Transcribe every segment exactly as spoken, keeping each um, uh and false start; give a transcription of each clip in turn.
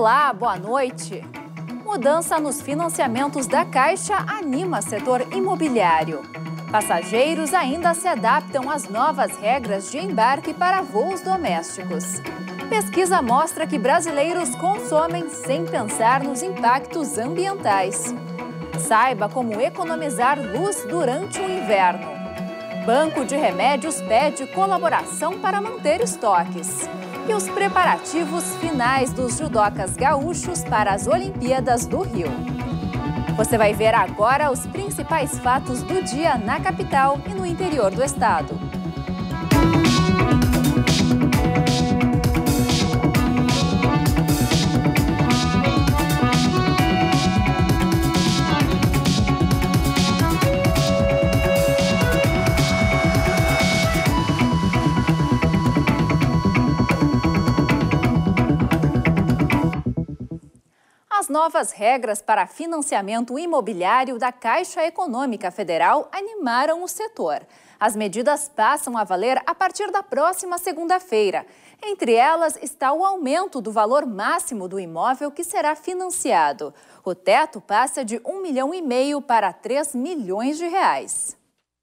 Olá, boa noite. Mudança nos financiamentos da Caixa anima setor imobiliário. Passageiros ainda se adaptam às novas regras de embarque para voos domésticos. Pesquisa mostra que brasileiros consomem sem pensar nos impactos ambientais. Saiba como economizar luz durante o inverno. Banco de Remédios pede colaboração para manter estoques. E os preparativos finais dos judocas gaúchos para as Olimpíadas do Rio. Você vai ver agora os principais fatos do dia na capital e no interior do estado. As novas regras para financiamento imobiliário da Caixa Econômica Federal animaram o setor. As medidas passam a valer a partir da próxima segunda-feira. Entre elas está o aumento do valor máximo do imóvel que será financiado. O teto passa de um milhão e meio para três milhões de reais.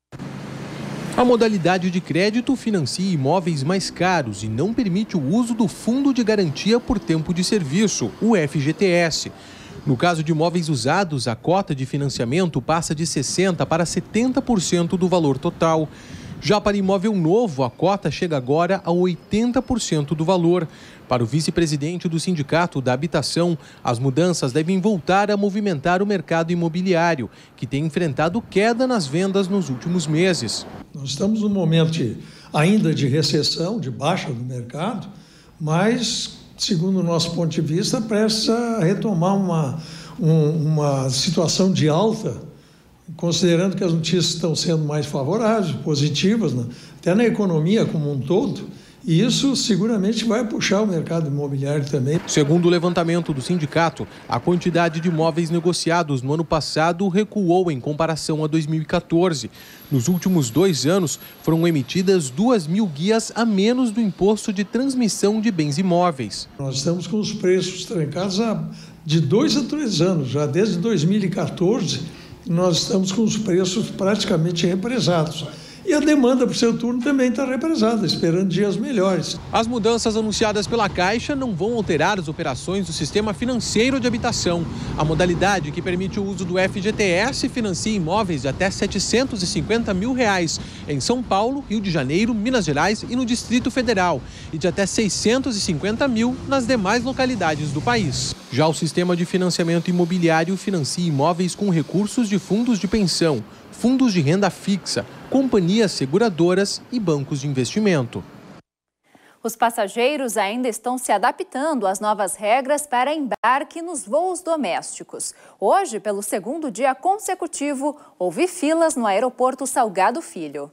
A modalidade de crédito financia imóveis mais caros e não permite o uso do Fundo de Garantia por Tempo de Serviço, o F G T S. No caso de imóveis usados, a cota de financiamento passa de sessenta por cento para setenta por cento do valor total. Já para imóvel novo, a cota chega agora a oitenta por cento do valor. Para o vice-presidente do Sindicato da Habitação, as mudanças devem voltar a movimentar o mercado imobiliário, que tem enfrentado queda nas vendas nos últimos meses. Nós estamos num momento de, ainda de recessão, de baixa do mercado, mas, segundo o nosso ponto de vista, precisa retomar uma, um, uma situação de alta, considerando que as notícias estão sendo mais favoráveis, positivas, né? Até na economia como um todo. E isso seguramente vai puxar o mercado imobiliário também. Segundo o levantamento do sindicato, a quantidade de imóveis negociados no ano passado recuou em comparação a dois mil e quatorze. Nos últimos dois anos, foram emitidas duas mil guias a menos do imposto de transmissão de bens imóveis. Nós estamos com os preços trancados há de dois a três anos. Já desde dois mil e quatorze, nós estamos com os preços praticamente represados. E a demanda para o seu turno também está represada, esperando dias melhores. As mudanças anunciadas pela Caixa não vão alterar as operações do sistema financeiro de habitação. A modalidade que permite o uso do F G T S financia imóveis de até setecentos e cinquenta mil reais em São Paulo, Rio de Janeiro, Minas Gerais e no Distrito Federal, e de até seiscentos e cinquenta mil nas demais localidades do país. Já o sistema de financiamento imobiliário financia imóveis com recursos de fundos de pensão, fundos de renda fixa, companhias seguradoras e bancos de investimento. Os passageiros ainda estão se adaptando às novas regras para embarque nos voos domésticos. Hoje, pelo segundo dia consecutivo, houve filas no aeroporto Salgado Filho.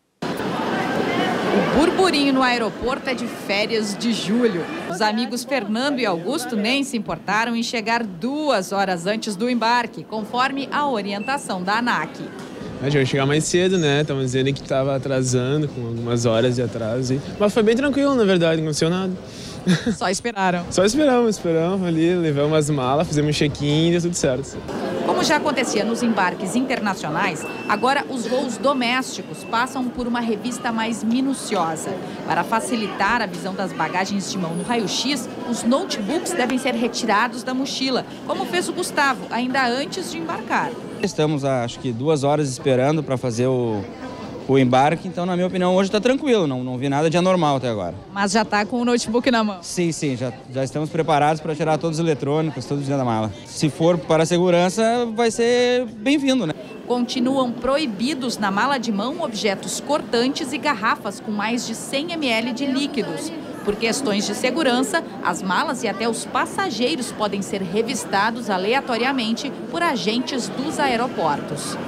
O burburinho no aeroporto é de férias de julho. Os amigos Fernando e Augusto nem se importaram em chegar duas horas antes do embarque, conforme a orientação da ANAC. A gente vai chegar mais cedo, né? Estavam dizendo que estava atrasando, com algumas horas de atraso. Mas foi bem tranquilo, na verdade, não aconteceu nada. Só esperaram? Só esperamos, esperamos ali, levamos as malas, fizemos um check-in e deu tudo certo. Como já acontecia nos embarques internacionais, agora os voos domésticos passam por uma revista mais minuciosa. Para facilitar a visão das bagagens de mão no raio-x, os notebooks devem ser retirados da mochila, como fez o Gustavo, ainda antes de embarcar. Estamos, acho que, duas horas esperando para fazer o, o embarque, então, na minha opinião, hoje está tranquilo, não, não vi nada de anormal até agora. Mas já está com o notebook na mão? Sim, sim, já, já estamos preparados para tirar todos os eletrônicos, todos dentro da mala. Se for para a segurança, vai ser bem-vindo, né? Continuam proibidos na mala de mão objetos cortantes e garrafas com mais de cem mililitros de líquidos. Por questões de segurança, as malas e até os passageiros podem ser revistados aleatoriamente por agentes dos aeroportos.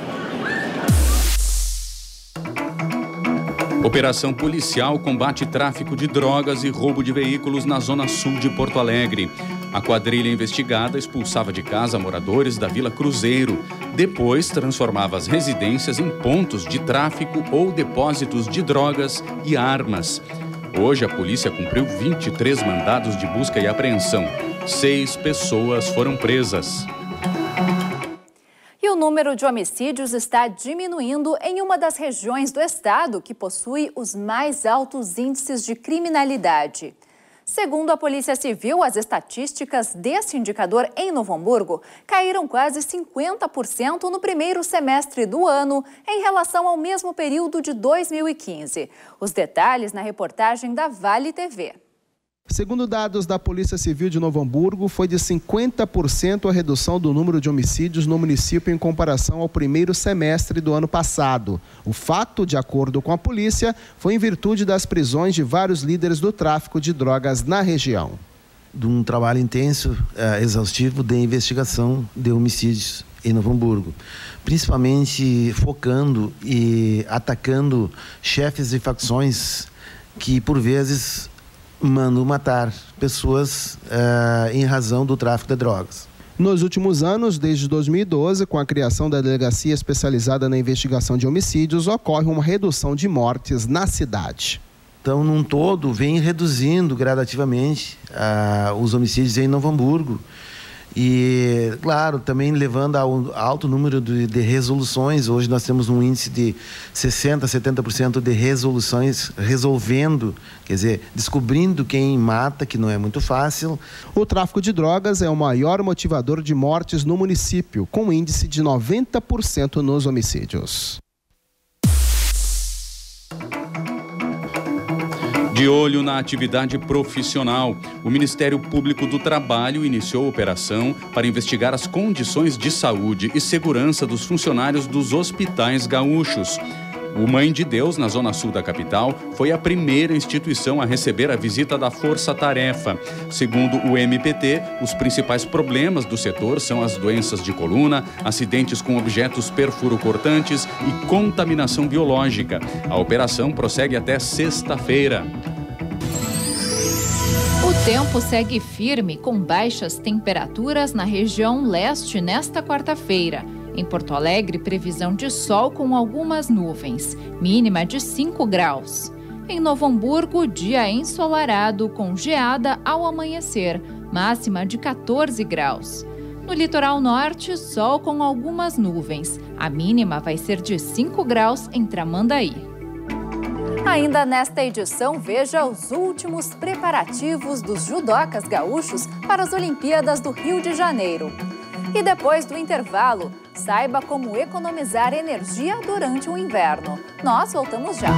Operação policial combate tráfico de drogas e roubo de veículos na zona sul de Porto Alegre. A quadrilha investigada expulsava de casa moradores da Vila Cruzeiro. Depois, transformava as residências em pontos de tráfico ou depósitos de drogas e armas. Hoje, a polícia cumpriu vinte e três mandados de busca e apreensão. Seis pessoas foram presas. E o número de homicídios está diminuindo em uma das regiões do estado que possui os mais altos índices de criminalidade. Segundo a Polícia Civil, as estatísticas desse indicador em Novo Hamburgo caíram quase cinquenta por cento no primeiro semestre do ano em relação ao mesmo período de dois mil e quinze. Os detalhes na reportagem da Vale T V. Segundo dados da Polícia Civil de Novo Hamburgo, foi de cinquenta por cento a redução do número de homicídios no município em comparação ao primeiro semestre do ano passado. O fato, de acordo com a polícia, foi em virtude das prisões de vários líderes do tráfico de drogas na região. De um trabalho intenso, eh, exaustivo de investigação de homicídios em Novo Hamburgo, principalmente focando e atacando chefes de facções que, por vezes, mandam matar pessoas uh, em razão do tráfico de drogas. Nos últimos anos, desde dois mil e doze, com a criação da Delegacia Especializada na Investigação de Homicídios, ocorre uma redução de mortes na cidade. Então, num todo, vem reduzindo gradativamente uh, os homicídios em Novo Hamburgo. E, claro, também levando ao alto número de, de resoluções. Hoje nós temos um índice de sessenta por cento, setenta por cento de resoluções resolvendo, quer dizer, descobrindo quem mata, que não é muito fácil. O tráfico de drogas é o maior motivador de mortes no município, com índice de noventa por cento nos homicídios. De olho na atividade profissional, o Ministério Público do Trabalho iniciou operação para investigar as condições de saúde e segurança dos funcionários dos hospitais gaúchos. O Mãe de Deus, na zona sul da capital, foi a primeira instituição a receber a visita da Força Tarefa. Segundo o M P T, os principais problemas do setor são as doenças de coluna, acidentes com objetos perfuro-cortantes e contaminação biológica. A operação prossegue até sexta-feira. O tempo segue firme, com baixas temperaturas na região leste nesta quarta-feira. Em Porto Alegre, previsão de sol com algumas nuvens, mínima de cinco graus. Em Novo Hamburgo, dia ensolarado com geada ao amanhecer, máxima de quatorze graus. No litoral norte, sol com algumas nuvens, a mínima vai ser de cinco graus em Tramandaí. Ainda nesta edição, veja os últimos preparativos dos judocas gaúchos para as Olimpíadas do Rio de Janeiro. E depois do intervalo, saiba como economizar energia durante o inverno. Nós voltamos já.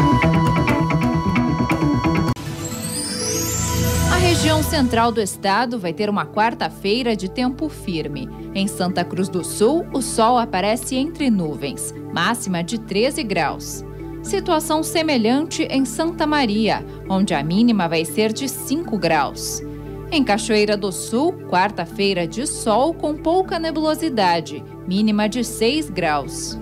A região central do estado vai ter uma quarta-feira de tempo firme. Em Santa Cruz do Sul, o sol aparece entre nuvens, máxima de treze graus. Situação semelhante em Santa Maria, onde a mínima vai ser de cinco graus. Em Cachoeira do Sul, quarta-feira de sol com pouca nebulosidade, mínima de seis graus.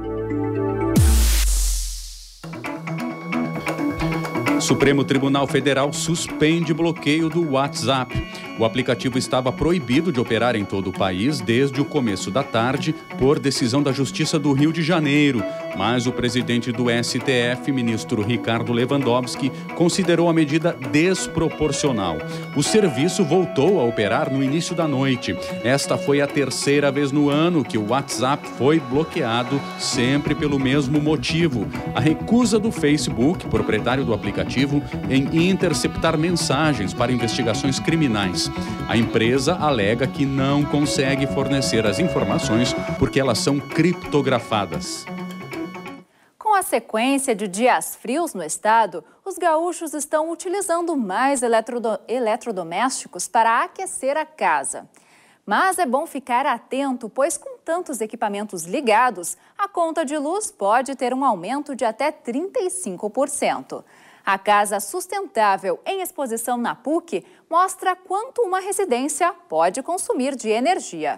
Supremo Tribunal Federal suspende bloqueio do WhatsApp. O aplicativo estava proibido de operar em todo o país desde o começo da tarde, por decisão da Justiça do Rio de Janeiro. Mas o presidente do S T F, ministro Ricardo Lewandowski, considerou a medida desproporcional. O serviço voltou a operar no início da noite. Esta foi a terceira vez no ano que o WhatsApp foi bloqueado, sempre pelo mesmo motivo: a recusa do Facebook, proprietário do aplicativo, em interceptar mensagens para investigações criminais. A empresa alega que não consegue fornecer as informações porque elas são criptografadas. Com a sequência de dias frios no estado, os gaúchos estão utilizando mais eletrodo- eletrodomésticos para aquecer a casa. Mas é bom ficar atento, pois com tantos equipamentos ligados, a conta de luz pode ter um aumento de até trinta e cinco por cento. A Casa Sustentável, em exposição na P U C, mostra quanto uma residência pode consumir de energia.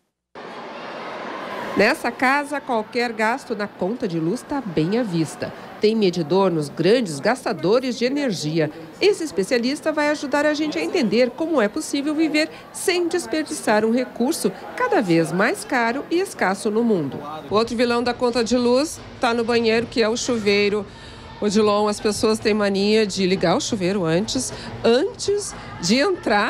Nessa casa, qualquer gasto na conta de luz está bem à vista. Tem medidor nos grandes gastadores de energia. Esse especialista vai ajudar a gente a entender como é possível viver sem desperdiçar um recurso cada vez mais caro e escasso no mundo. O outro vilão da conta de luz está no banheiro, que é o chuveiro. Odilon, as pessoas têm mania de ligar o chuveiro antes, antes de entrar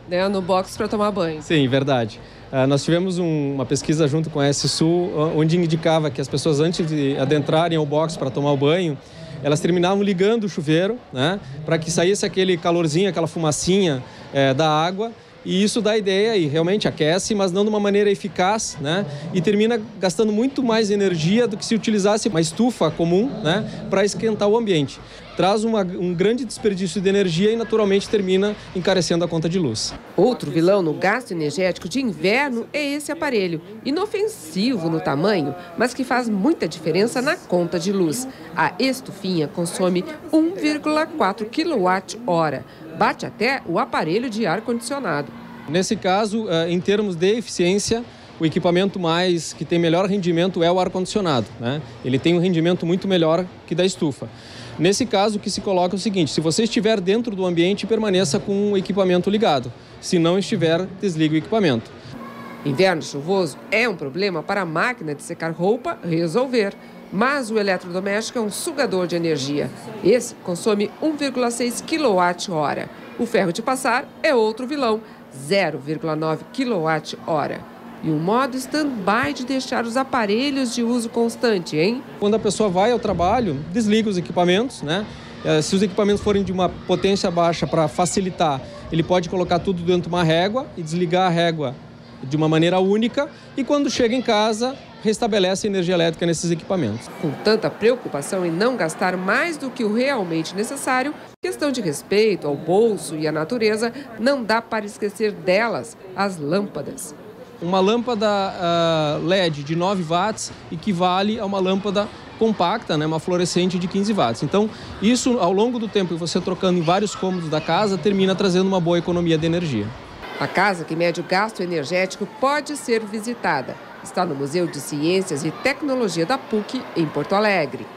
né, no box para tomar banho. Sim, verdade. Uh, nós tivemos um, uma pesquisa junto com a S Sul, onde indicava que as pessoas, antes de adentrarem ao box para tomar o banho, elas terminavam ligando o chuveiro, né, para que saísse aquele calorzinho, aquela fumacinha é, da água. E isso dá ideia e realmente aquece, mas não de uma maneira eficaz, né? E termina gastando muito mais energia do que se utilizasse uma estufa comum, né, para esquentar o ambiente. Traz uma, um grande desperdício de energia e naturalmente termina encarecendo a conta de luz. Outro vilão no gasto energético de inverno é esse aparelho, inofensivo no tamanho, mas que faz muita diferença na conta de luz. A estufinha consome um vírgula quatro quilowatt-hora. Bate até o aparelho de ar-condicionado. Nesse caso, em termos de eficiência, o equipamento mais que tem melhor rendimento é o ar-condicionado, né? Ele tem um rendimento muito melhor que da estufa. Nesse caso, o que se coloca é o seguinte: se você estiver dentro do ambiente, permaneça com o equipamento ligado. Se não estiver, desligue o equipamento. Inverno chuvoso é um problema para a máquina de secar roupa resolver. Mas o eletrodoméstico é um sugador de energia. Esse consome um vírgula seis quilowatt-hora. O ferro de passar é outro vilão, zero vírgula nove quilowatt-hora. E um modo stand-by de deixar os aparelhos de uso constante, hein? Quando a pessoa vai ao trabalho, desliga os equipamentos, né? Se os equipamentos forem de uma potência baixa, para facilitar, ele pode colocar tudo dentro de uma régua e desligar a régua de uma maneira única, e quando chega em casa, restabelece a energia elétrica nesses equipamentos. Com tanta preocupação em não gastar mais do que o realmente necessário, questão de respeito ao bolso e à natureza, não dá para esquecer delas, as lâmpadas. Uma lâmpada uh, L E D de nove watts equivale a uma lâmpada compacta, né, uma fluorescente de quinze watts. Então, isso ao longo do tempo, você trocando em vários cômodos da casa, termina trazendo uma boa economia de energia. A casa que mede o gasto energético pode ser visitada. Está no Museu de Ciências e Tecnologia da P U C, em Porto Alegre.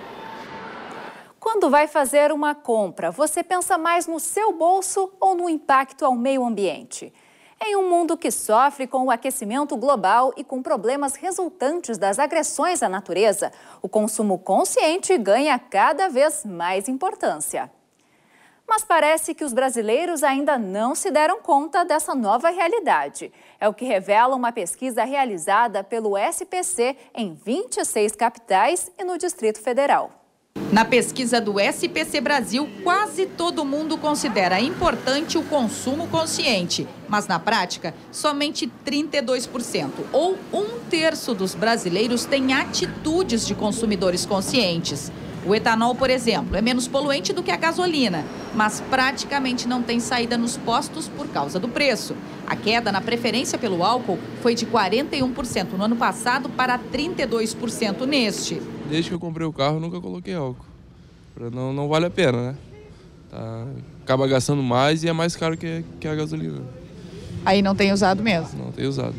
Quando vai fazer uma compra, você pensa mais no seu bolso ou no impacto ao meio ambiente? Em um mundo que sofre com o aquecimento global e com problemas resultantes das agressões à natureza, o consumo consciente ganha cada vez mais importância. Mas parece que os brasileiros ainda não se deram conta dessa nova realidade. É o que revela uma pesquisa realizada pelo S P C em vinte e seis capitais e no Distrito Federal. Na pesquisa do S P C Brasil, quase todo mundo considera importante o consumo consciente. Mas na prática, somente trinta e dois por cento, ou um terço dos brasileiros têm atitudes de consumidores conscientes. O etanol, por exemplo, é menos poluente do que a gasolina, mas praticamente não tem saída nos postos por causa do preço. A queda na preferência pelo álcool foi de quarenta e um por cento no ano passado para trinta e dois por cento neste. Desde que eu comprei o carro, eu nunca coloquei álcool. Não, não vale a pena, né? Tá, acaba gastando mais e é mais caro que, que a gasolina. Aí não tem usado mesmo? Não tem usado.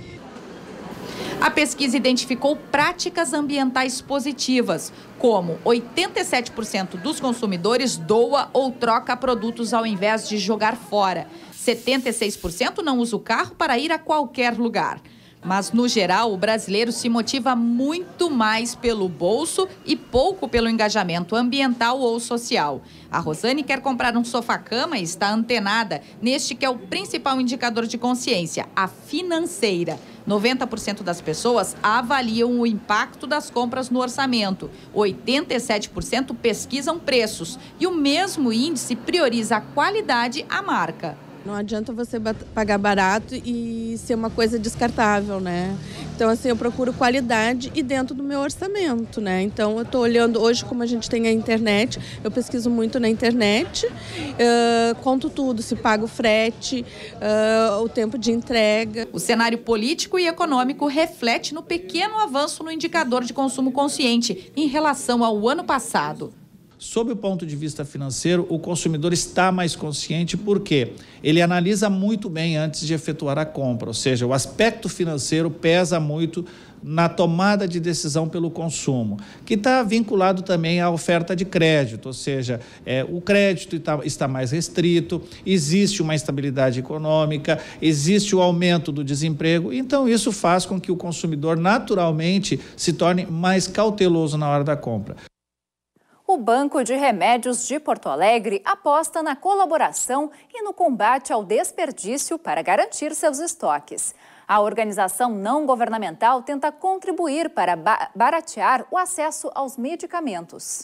A pesquisa identificou práticas ambientais positivas, como oitenta e sete por cento dos consumidores doa ou troca produtos ao invés de jogar fora. setenta e seis por cento não usa o carro para ir a qualquer lugar. Mas, no geral, o brasileiro se motiva muito mais pelo bolso e pouco pelo engajamento ambiental ou social. A Rosane quer comprar um sofá-cama e está antenada neste que é o principal indicador de consciência, a financeira. noventa por cento das pessoas avaliam o impacto das compras no orçamento. oitenta e sete por cento pesquisam preços e o mesmo índice prioriza a qualidade à marca. Não adianta você pagar barato e ser uma coisa descartável, né? Então, assim, eu procuro qualidade e dentro do meu orçamento, né? Então, eu estou olhando hoje, como a gente tem a internet, eu pesquiso muito na internet, uh, conto tudo, se paga o frete, uh, o tempo de entrega. O cenário político e econômico reflete no pequeno avanço no indicador de consumo consciente em relação ao ano passado. Sob o ponto de vista financeiro, o consumidor está mais consciente porque ele analisa muito bem antes de efetuar a compra, ou seja, o aspecto financeiro pesa muito na tomada de decisão pelo consumo, que está vinculado também à oferta de crédito, ou seja, é, o crédito está, está mais restrito, existe uma instabilidade econômica, existe o aumento do desemprego, então isso faz com que o consumidor naturalmente se torne mais cauteloso na hora da compra. O Banco de Remédios de Porto Alegre aposta na colaboração e no combate ao desperdício para garantir seus estoques. A organização não governamental tenta contribuir para baratear o acesso aos medicamentos.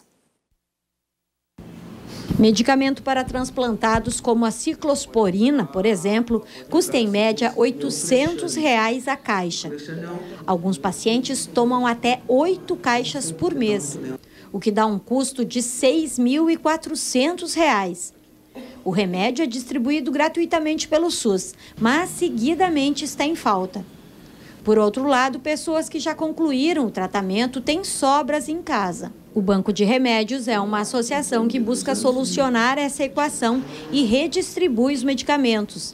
Medicamento para transplantados como a ciclosporina, por exemplo, custa em média oitocentos reais a caixa. Alguns pacientes tomam até oito caixas por mês, o que dá um custo de seis mil e quatrocentos reais. O remédio é distribuído gratuitamente pelo SUS, mas seguidamente está em falta. Por outro lado, pessoas que já concluíram o tratamento têm sobras em casa. O Banco de Remédios é uma associação que busca solucionar essa equação e redistribui os medicamentos.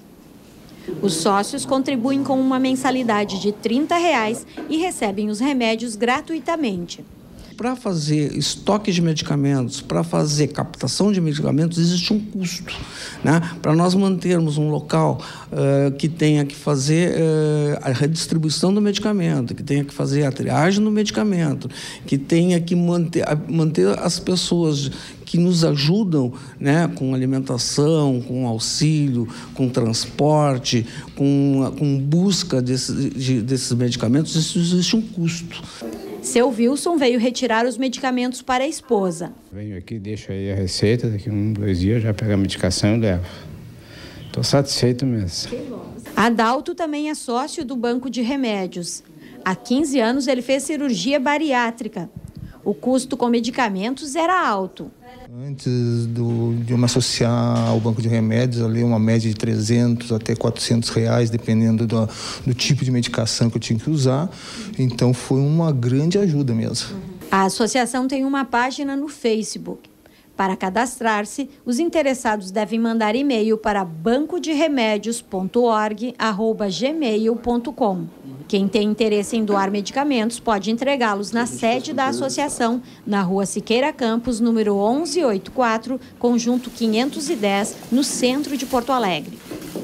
Os sócios contribuem com uma mensalidade de trinta reais e recebem os remédios gratuitamente. Para fazer estoque de medicamentos, para fazer captação de medicamentos, existe um custo, né? Para nós mantermos um local uh, que tenha que fazer uh, a redistribuição do medicamento, que tenha que fazer a triagem do medicamento, que tenha que manter, manter as pessoas que nos ajudam, né, com alimentação, com auxílio, com transporte, com, com busca desse, de, desses medicamentos, isso existe um custo. Seu Wilson veio retirar os medicamentos para a esposa. Venho aqui, deixo aí a receita, daqui um, dois dias já pego a medicação e levo. Estou satisfeito mesmo. Adalto também é sócio do Banco de Remédios. Há quinze anos ele fez cirurgia bariátrica. O custo com medicamentos era alto. Antes do, de eu me associar ao Banco de Remédios, ali uma média de trezentos até quatrocentos reais, dependendo do, do tipo de medicação que eu tinha que usar. Então foi uma grande ajuda mesmo. A associação tem uma página no Facebook. Para cadastrar-se, os interessados devem mandar e-mail para banco de remédios ponto org arroba gmail ponto com. Quem tem interesse em doar medicamentos pode entregá-los na sede da associação, na Rua Siqueira Campos, número onze oitenta e quatro, Conjunto quinhentos e dez, no centro de Porto Alegre.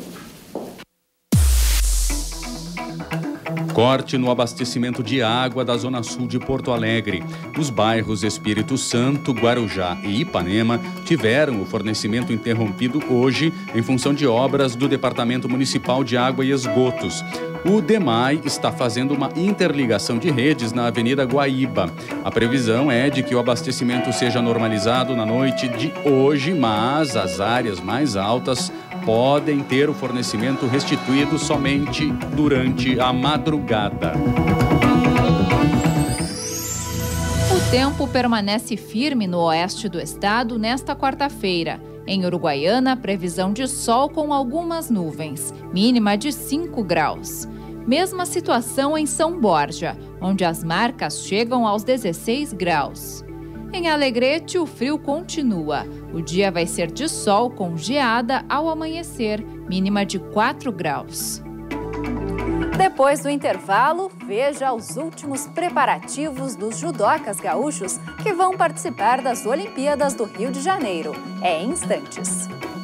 Corte no abastecimento de água da Zona Sul de Porto Alegre. Os bairros Espírito Santo, Guarujá e Ipanema tiveram o fornecimento interrompido hoje em função de obras do Departamento Municipal de Água e Esgotos. O DEMAI está fazendo uma interligação de redes na Avenida Guaíba. A previsão é de que o abastecimento seja normalizado na noite de hoje, mas as áreas mais altas podem ter o fornecimento restituído somente durante a madrugada. O tempo permanece firme no oeste do estado nesta quarta-feira. Em Uruguaiana, previsão de sol com algumas nuvens, mínima de cinco graus. Mesma situação em São Borja, onde as marcas chegam aos dezesseis graus. Em Alegrete, o frio continua. O dia vai ser de sol com geada ao amanhecer, mínima de quatro graus. Depois do intervalo, veja os últimos preparativos dos judocas gaúchos que vão participar das Olimpíadas do Rio de Janeiro. É em instantes.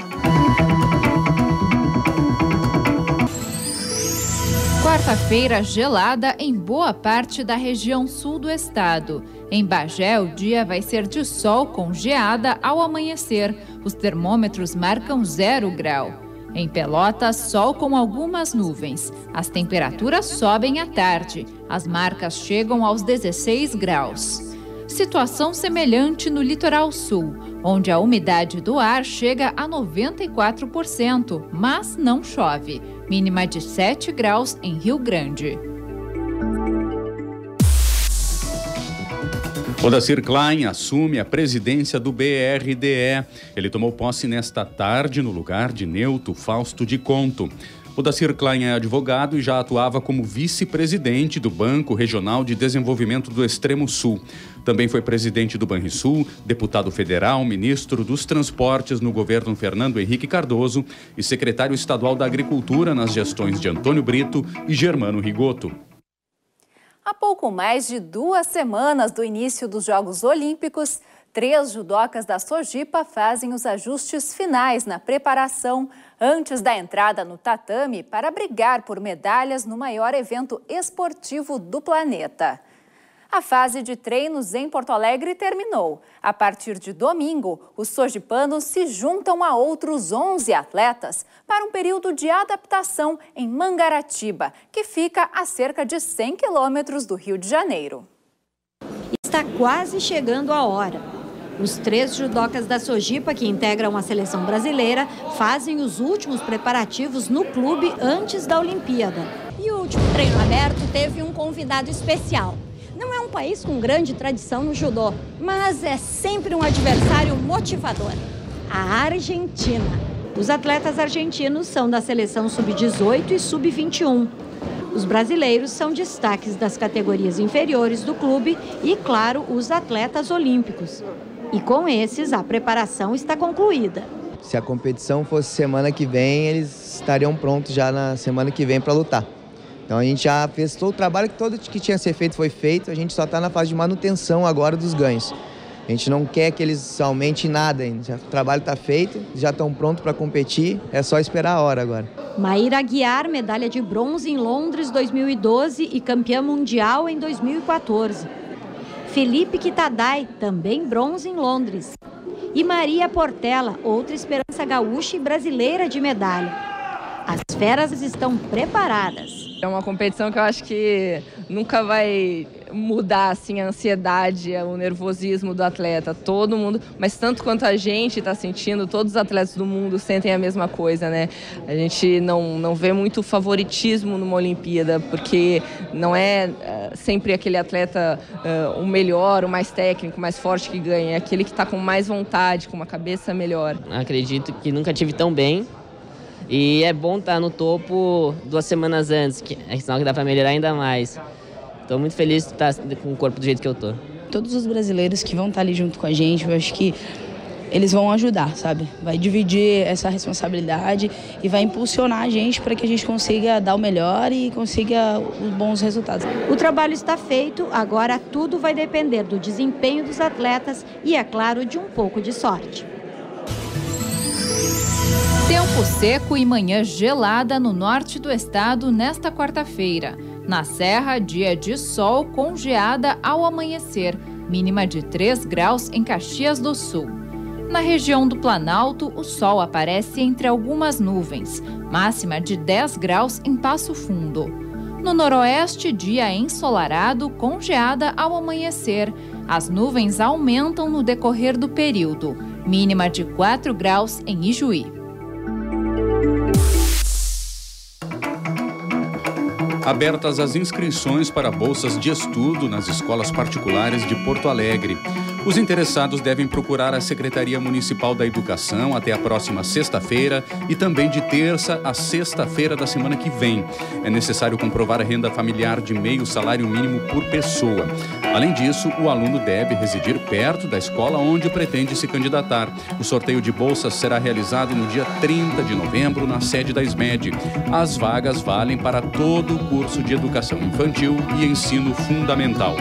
Quarta-feira gelada em boa parte da região sul do estado. Em Bagé, o dia vai ser de sol com geada ao amanhecer. Os termômetros marcam zero grau. Em Pelotas, sol com algumas nuvens. As temperaturas sobem à tarde. As marcas chegam aos dezesseis graus. Situação semelhante no litoral sul, onde a umidade do ar chega a noventa e quatro por cento, mas não chove. Mínima de sete graus em Rio Grande. Odacir Klein assume a presidência do B R D E. Ele tomou posse nesta tarde no lugar de Neuto Fausto de Conto. Odacir Klein é advogado e já atuava como vice-presidente do Banco Regional de Desenvolvimento do Extremo Sul. Também foi presidente do Banrisul, deputado federal, ministro dos Transportes no governo Fernando Henrique Cardoso e secretário estadual da Agricultura nas gestões de Antônio Brito e Germano Rigoto. Há pouco mais de duas semanas do início dos Jogos Olímpicos, três judocas da Sojipa fazem os ajustes finais na preparação antes da entrada no tatame para brigar por medalhas no maior evento esportivo do planeta. A fase de treinos em Porto Alegre terminou. A partir de domingo, os sojipanos se juntam a outros onze atletas para um período de adaptação em Mangaratiba, que fica a cerca de cem quilômetros do Rio de Janeiro. Está quase chegando a hora. Os três judocas da Sojipa, que integram a seleção brasileira, fazem os últimos preparativos no clube antes da Olimpíada. E o último treino aberto teve um convidado especial. Não é um país com grande tradição no judô, mas é sempre um adversário motivador: a Argentina. Os atletas argentinos são da seleção sub dezoito e sub vinte e um. Os brasileiros são destaques das categorias inferiores do clube e, claro, os atletas olímpicos. E com esses, a preparação está concluída. Se a competição fosse semana que vem, eles estariam prontos já na semana que vem para lutar. Então a gente já fez todo o trabalho que todo que tinha que ser feito foi feito, a gente só está na fase de manutenção agora dos ganhos. A gente não quer que eles aumentem nada ainda, já, o trabalho está feito, já estão prontos para competir, é só esperar a hora agora. Maíra Aguiar, medalha de bronze em Londres dois mil e doze e campeã mundial em dois mil e quatorze. Felipe Kitadai, também bronze em Londres. E Maria Portela, outra esperança gaúcha e brasileira de medalha. As feras estão preparadas. É uma competição que eu acho que nunca vai mudar assim, a ansiedade, o nervosismo do atleta. Todo mundo, mas tanto quanto a gente está sentindo, todos os atletas do mundo sentem a mesma coisa, né? A gente não, não vê muito favoritismo numa Olimpíada, porque não é uh, sempre aquele atleta uh, o melhor, o mais técnico, o mais forte que ganha. É aquele que está com mais vontade, com uma cabeça melhor. Acredito que nunca tive tão bem. E é bom estar no topo duas semanas antes, que é sinal que dá para melhorar ainda mais. Estou muito feliz de estar com o corpo do jeito que eu estou. Todos os brasileiros que vão estar ali junto com a gente, eu acho que eles vão ajudar, sabe? Vai dividir essa responsabilidade e vai impulsionar a gente para que a gente consiga dar o melhor e consiga os bons resultados. O trabalho está feito, agora tudo vai depender do desempenho dos atletas e, é claro, de um pouco de sorte. Tempo seco e manhã gelada no norte do estado nesta quarta-feira. Na Serra, dia de sol com geada ao amanhecer, mínima de três graus em Caxias do Sul. Na região do Planalto, o sol aparece entre algumas nuvens, máxima de dez graus em Passo Fundo. No noroeste, dia ensolarado com geada ao amanhecer. As nuvens aumentam no decorrer do período, mínima de quatro graus em Ijuí. Abertas as inscrições para bolsas de estudo nas escolas particulares de Porto Alegre. Os interessados devem procurar a Secretaria Municipal da Educação até a próxima sexta-feira e também de terça a sexta-feira da semana que vem. É necessário comprovar a renda familiar de meio salário mínimo por pessoa. Além disso, o aluno deve residir perto da escola onde pretende se candidatar. O sorteio de bolsas será realizado no dia trinta de novembro na sede da SMED. As vagas valem para todo o curso de educação infantil e ensino fundamental.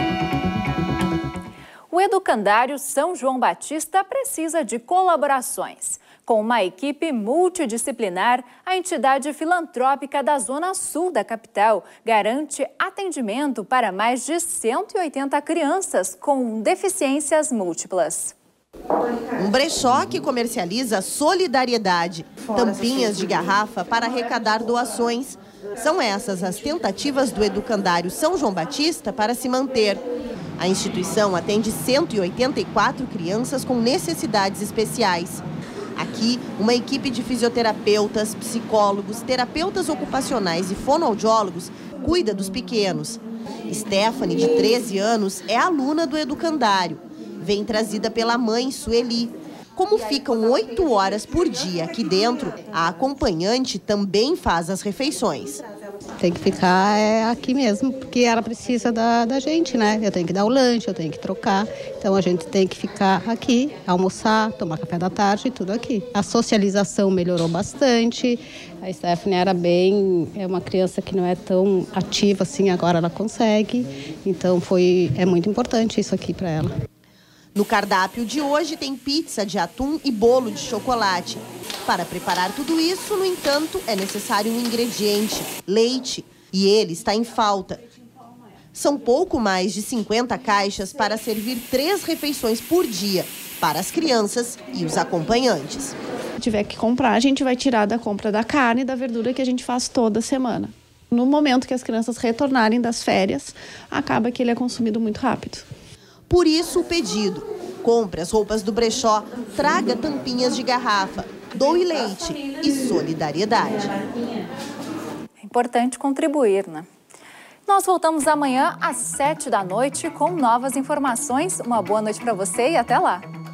O Educandário São João Batista precisa de colaborações. Com uma equipe multidisciplinar, a entidade filantrópica da Zona Sul da capital garante atendimento para mais de cento e oitenta crianças com deficiências múltiplas. Um brechó que comercializa solidariedade, tampinhas de garrafa para arrecadar doações. São essas as tentativas do Educandário São João Batista para se manter. A instituição atende cento e oitenta e quatro crianças com necessidades especiais. Aqui, uma equipe de fisioterapeutas, psicólogos, terapeutas ocupacionais e fonoaudiólogos cuida dos pequenos. Stephanie, de treze anos, é aluna do Educandário. Vem trazida pela mãe, Sueli. Como ficam oito horas por dia aqui dentro, a acompanhante também faz as refeições. Tem que ficar é, aqui mesmo, porque ela precisa da, da gente, né? Eu tenho que dar o lanche, eu tenho que trocar. Então a gente tem que ficar aqui, almoçar, tomar café da tarde, tudo aqui. A socialização melhorou bastante. A Stephanie era bem, é uma criança que não é tão ativa assim, agora ela consegue. Então foi, é muito importante isso aqui para ela. No cardápio de hoje tem pizza de atum e bolo de chocolate. Para preparar tudo isso, no entanto, é necessário um ingrediente, leite, e ele está em falta. São pouco mais de cinquenta caixas para servir três refeições por dia para as crianças e os acompanhantes. Se tiver que comprar, a gente vai tirar da compra da carne e da verdura que a gente faz toda semana. No momento que as crianças retornarem das férias, acaba que ele é consumido muito rápido. Por isso o pedido: compre as roupas do brechó, traga tampinhas de garrafa, doe leite e solidariedade. É importante contribuir, né? Nós voltamos amanhã às sete da noite com novas informações. Uma boa noite para você e até lá!